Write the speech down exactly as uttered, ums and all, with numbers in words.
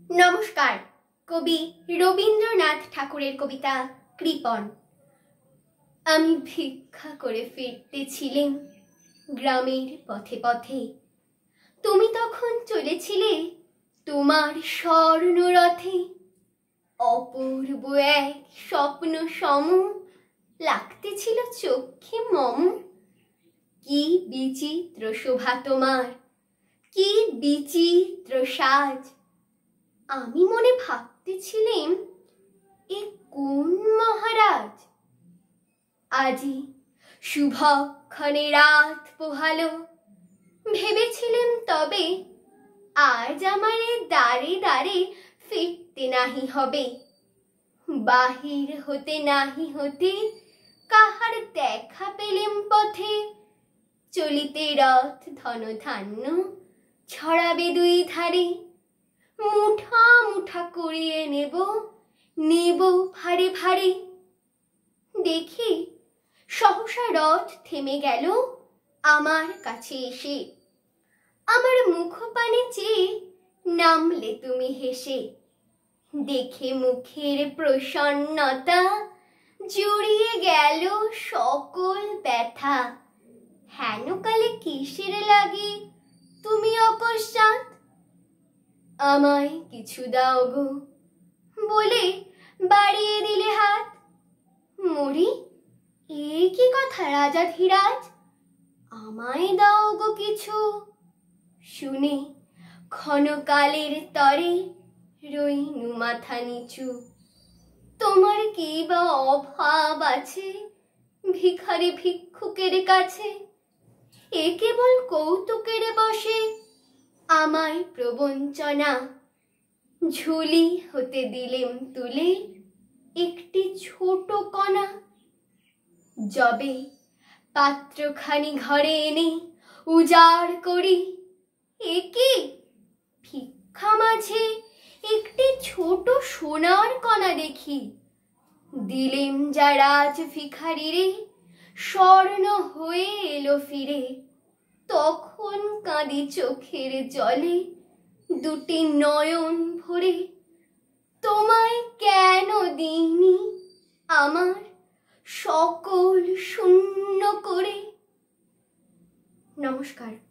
নমস্কার। কবি রবীন্দ্রনাথ ঠাকুরের কবিতা কৃপণ। আমি ভিক্ষা করে ফিরতেছিলেম গ্রামের পথে পথে, তুমি তখন চলেছিলে তোমার স্বর্ণরথে। অপূর্ব এক স্বপ্ন সম লাগতেছিল চক্ষে মম। কি বিচিত্র শোভা তোমার, কি বিচিত্র সাজ। আমি মনে ভাবতেছিলেম এ কোন মহারাজ। আজি শুভক্ষণে রাত পোহালো, ভেবেছিলেম তবে আজ আমারে দ্বারে দ্বারে ফিরতে নাহি হবে। বাহির হতে নাহি হতে কাহার দেখা পেলেম পথে। চলিতে রথ ধন ধান্য ছড়াবে দুই ধারে। মুঠা মুঠা করিয়ে নেব নেব ভারে ভারে। দেখি সহসা রথ থেমে গেল আমার কাছে এসে। আমার মুখপানে চেয়ে নামলে তুমি হেসে। দেখে মুখের প্রসন্নতা জুড়িয়ে গেল সকল ব্যথা। হেনকালে কিসের লাগি তুমি অকস্মাৎ আমায় কিছু দাও গো বলে বাড়িয়ে দিলে হাত। মরি এ কি কথা রাজা ধীরাজ, আমায় দাও গো কিছু। শুনে ক্ষণকালের তরে রইনু মাথা নিচু। তোমার কি বা অভাব আছে ভিখারি ভিক্ষুকের কাছে। এ কেবল কৌতুকের বসে আমায় প্রবঞ্চনা। ঝুলি হতে দিলেম তুলে একটি ছোট কণা। যবে পাত্রখানি ঘরে এনে উজাড় করি, এ কি ভিক্ষা মাঝে একটি ছোট সোনার কণা দেখি। দিলেম যা রাজ ভিখারিরে স্বর্ণ হয়ে এলো ফিরে। তখন কাঁদি চোখের জলে দুটি নয়ন ভরে। তোমায় কেন দিইনি আমার সকল শূন্য করে। নমস্কার।